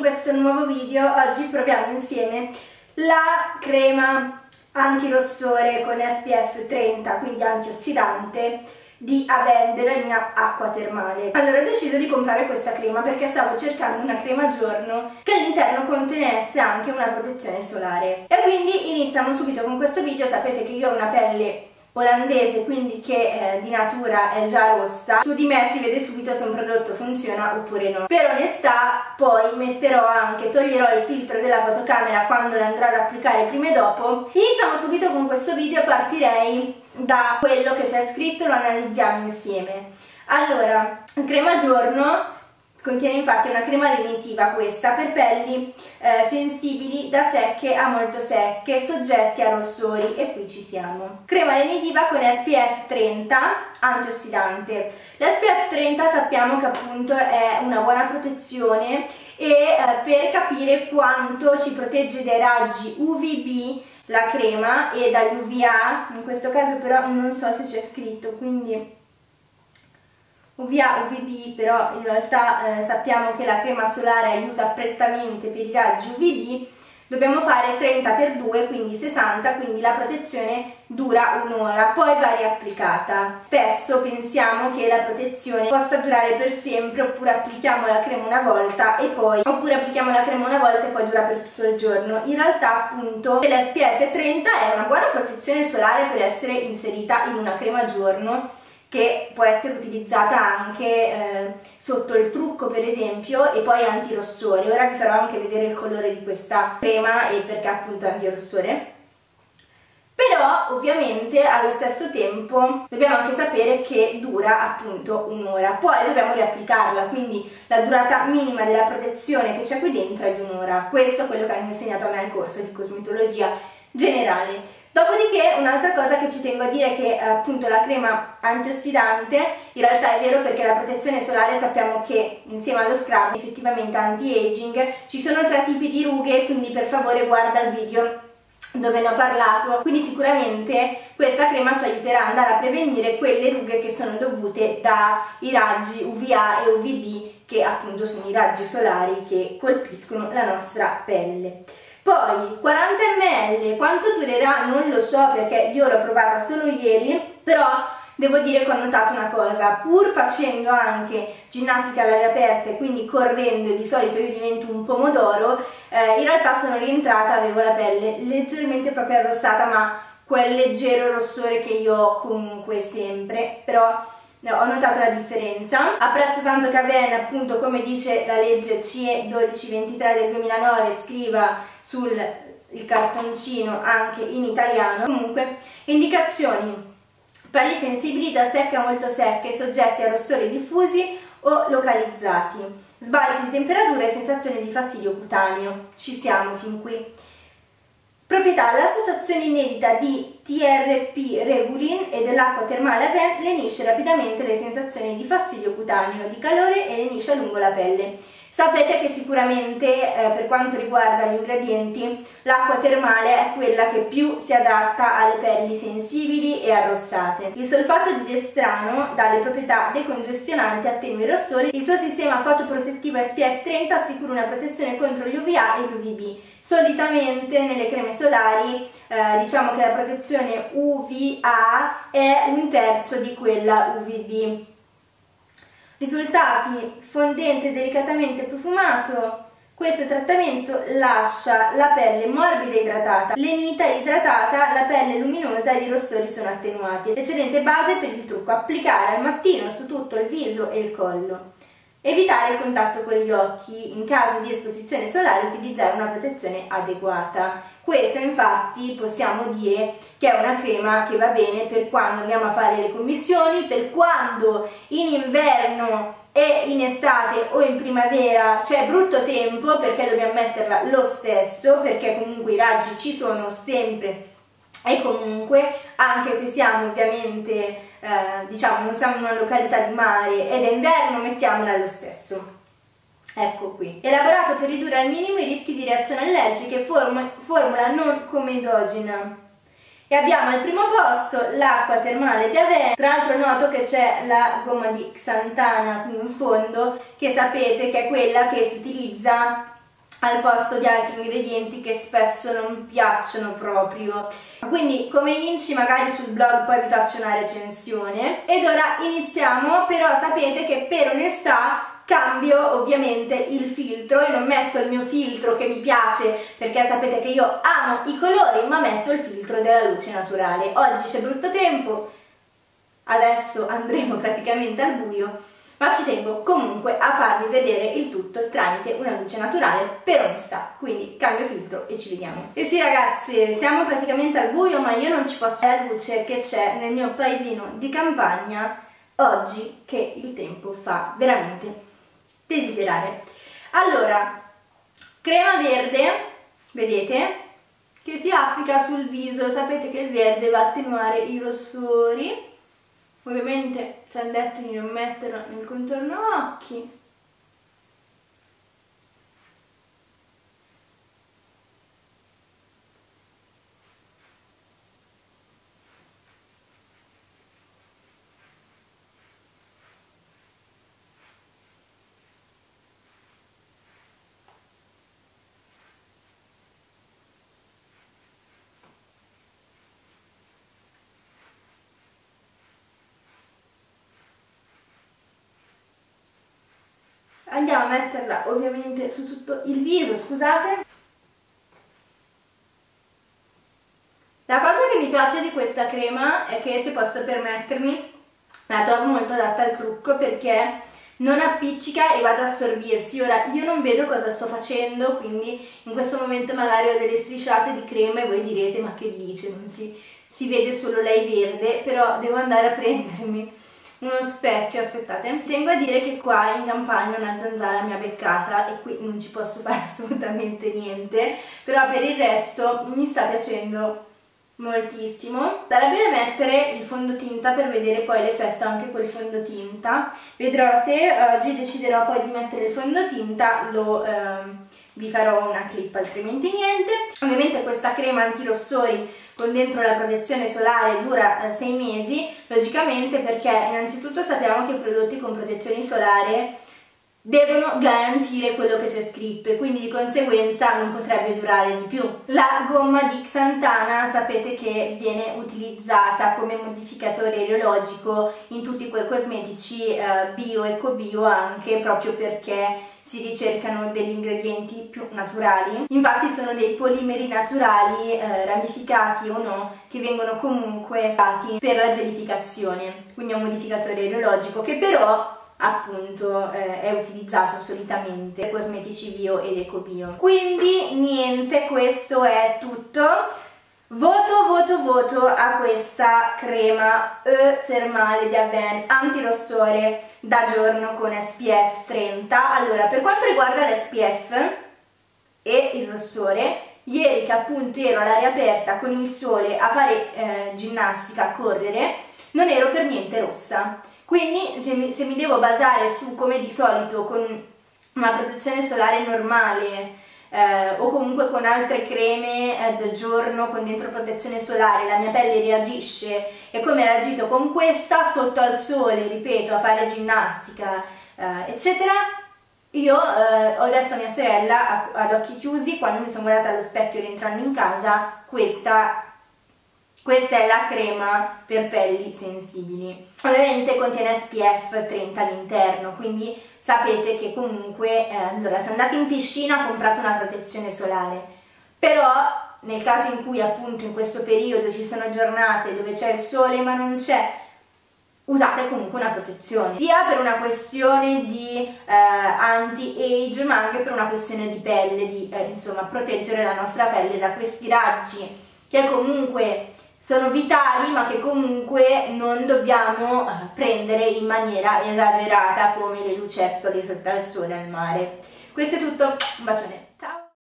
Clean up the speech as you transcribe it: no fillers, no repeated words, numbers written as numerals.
questo nuovo video oggi proviamo insieme la crema antirossore con SPF 30, quindi antiossidante, di Avène della linea Acqua Termale. Allora ho deciso di comprare questa crema perché stavo cercando una crema giorno che all'interno contenesse anche una protezione solare. E quindi iniziamo subito con questo video. Sapete che io ho una pelle olandese, quindi che di natura è già rossa. Su di me si vede subito se un prodotto funziona oppure no. Per onestà poi metterò anche, toglierò il filtro della fotocamera quando la andrò ad applicare prima e dopo. Iniziamo subito con questo video, partirei da quello che c'è scritto, lo analizziamo insieme. Allora, crema giorno contiene infatti una crema lenitiva, questa per pelli sensibili da secche a molto secche, soggetti a rossori, e qui ci siamo. Crema lenitiva con SPF 30 antiossidante. L'SPF 30 sappiamo che appunto è una buona protezione e per capire quanto ci protegge dai raggi UVB la crema e dagli UVA, in questo caso però non so se c'è scritto, quindi UVA, UVB, però in realtà sappiamo che la crema solare aiuta prettamente per i raggi UVB. Dobbiamo fare 30×2, quindi 60, quindi la protezione dura un'ora, poi va riapplicata. Spesso pensiamo che la protezione possa durare per sempre, oppure applichiamo la crema una volta e poi dura per tutto il giorno. In realtà appunto l'SPF 30 è una buona protezione solare per essere inserita in una crema giorno, che può essere utilizzata anche sotto il trucco per esempio, e poi antirossore. Ora vi farò anche vedere il colore di questa crema e perché appunto antirossore. Però ovviamente allo stesso tempo dobbiamo anche sapere che dura appunto un'ora, poi dobbiamo riapplicarla, quindi la durata minima della protezione che c'è qui dentro è di un'ora. Questo è quello che hanno insegnato a me al corso di cosmetologia generale. Dopodiché un'altra cosa che ci tengo a dire è che appunto la crema antiossidante in realtà è vero, perché la protezione solare sappiamo che insieme allo scrub effettivamente anti-aging. Ci sono 3 tipi di rughe, quindi per favore guarda il video dove ne ho parlato, quindi sicuramente questa crema ci aiuterà ad andare a prevenire quelle rughe che sono dovute dai raggi UVA e UVB, che appunto sono i raggi solari che colpiscono la nostra pelle. Poi 40 ml, quanto durerà non lo so perché io l'ho provata solo ieri, però devo dire che ho notato una cosa: pur facendo anche ginnastica all'aria aperta e quindi correndo, e di solito io divento un pomodoro, in realtà sono rientrata, avevo la pelle leggermente proprio arrossata, ma quel leggero rossore che io ho comunque sempre, però ho notato la differenza. Apprezzo tanto che Avène, appunto, come dice la legge CE 1223 del 2009, scriva sul cartoncino anche in italiano. Comunque, indicazioni: pelli sensibili da secche a molto secche, soggetti a rossori diffusi o localizzati, sbalzi di temperatura e sensazione di fastidio cutaneo. Ci siamo fin qui. Proprietà: l'associazione inedita di TRP Regulin e dell'acqua termale Avène lenisce rapidamente le sensazioni di fastidio cutaneo, di calore e lenisce a lungo la pelle. Sapete che sicuramente per quanto riguarda gli ingredienti, l'acqua termale è quella che più si adatta alle pelli sensibili e arrossate. Il solfato di destrano, dalle proprietà decongestionanti, attenua i rossori. Il suo sistema fotoprotettivo SPF 30 assicura una protezione contro gli UVA e gli UVB. Solitamente nelle creme solari diciamo che la protezione UVA è 1/3 di quella UVB. Risultati: fondente e delicatamente profumato. Questo trattamento lascia la pelle morbida e idratata, lenita e idratata, la pelle luminosa ed i rossori sono attenuati. Eccellente base per il trucco: applicare al mattino su tutto il viso e il collo. Evitare il contatto con gli occhi. In caso di esposizione solare utilizzare una protezione adeguata. Questa infatti possiamo dire che è una crema che va bene per quando andiamo a fare le commissioni, per quando in inverno e in estate o in primavera c'è brutto tempo, perché dobbiamo metterla lo stesso, perché comunque i raggi ci sono sempre e comunque, anche se siamo ovviamente diciamo non siamo in una località di mare ed è inverno, mettiamola lo stesso. Ecco qui. Elaborato per ridurre al minimo i rischi di reazioni allergiche, formula non comedogena. E abbiamo al primo posto l'acqua termale di Avène. Tra l'altro noto che c'è la gomma di Xantana qui in fondo, che sapete che è quella che si utilizza al posto di altri ingredienti che spesso non piacciono proprio. Quindi come inci magari sul blog poi vi faccio una recensione. Ed ora iniziamo, però sapete che per onestà cambio ovviamente il filtro e non metto il mio filtro che mi piace, perché sapete che io amo i colori, ma metto il filtro della luce naturale. Oggi c'è brutto tempo, adesso andremo praticamente al buio, ma ci tengo comunque a farvi vedere il tutto tramite una luce naturale per onestà, quindi cambio filtro e ci vediamo. E sì ragazzi, siamo praticamente al buio, ma io non ci posso vedere la luce che c'è nel mio paesino di campagna oggi, che il tempo fa veramente desiderare. Allora, crema verde, vedete, che si applica sul viso. Sapete che il verde va a attenuare i rossori. Ovviamente ci hanno detto di non metterlo nel contorno occhi. Andiamo a metterla ovviamente su tutto il viso, scusate. La cosa che mi piace di questa crema è che, se posso permettermi, la trovo molto adatta al trucco perché non appiccica e va ad assorbirsi. Ora io non vedo cosa sto facendo, quindi in questo momento magari ho delle strisciate di crema e voi direte ma che dice, non si vede solo lei verde, però devo andare a prendermi uno specchio. Aspettate, tengo a dire che qua in campagna una zanzara mi ha beccata e qui non ci posso fare assolutamente niente, però per il resto mi sta piacendo moltissimo. Sarà bene mettere il fondotinta per vedere poi l'effetto anche col fondotinta. Vedrò se oggi deciderò poi di mettere il fondotinta, vi farò una clip, altrimenti niente. Ovviamente questa crema antirossori con dentro la protezione solare dura 6 mesi, logicamente, perché innanzitutto sappiamo che i prodotti con protezione solare devono garantire quello che c'è scritto e quindi di conseguenza non potrebbe durare di più. La gomma di Xantana sapete che viene utilizzata come modificatore idrologico in tutti quei cosmetici bio, eco-bio, anche proprio perché si ricercano degli ingredienti più naturali. Infatti sono dei polimeri naturali, ramificati o no, che vengono comunque dati per la gelificazione, quindi è un modificatore idrologico che però appunto è utilizzato solitamente per cosmetici bio ed eco-bio. Quindi niente, questo è tutto. Voto a questa crema termale di Avène antirossore da giorno con SPF 30. Allora, per quanto riguarda l'SPF e il rossore, ieri che appunto ero all'aria aperta con il sole a fare ginnastica, a correre, non ero per niente rossa. Quindi se mi devo basare su, come di solito, con una protezione solare normale o comunque con altre creme del giorno con dentro protezione solare, la mia pelle reagisce e come ha reagito con questa sotto al sole, ripeto, a fare ginnastica eccetera, io ho detto a mia sorella ad occhi chiusi, quando mi sono guardata allo specchio rientrando in casa, questa è la crema per pelli sensibili. Ovviamente contiene SPF 30 all'interno, quindi sapete che comunque, allora, se andate in piscina comprate una protezione solare, però nel caso in cui appunto in questo periodo ci sono giornate dove c'è il sole ma non c'è, usate comunque una protezione, sia per una questione di anti-age ma anche per una questione di pelle, di insomma proteggere la nostra pelle da questi raggi che comunque sono vitali ma che comunque non dobbiamo prendere in maniera esagerata come le lucertole sotto al sole al mare. Questo è tutto, un bacione.